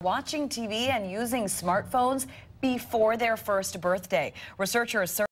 watching TV and using smartphones before their first birthday. Researchers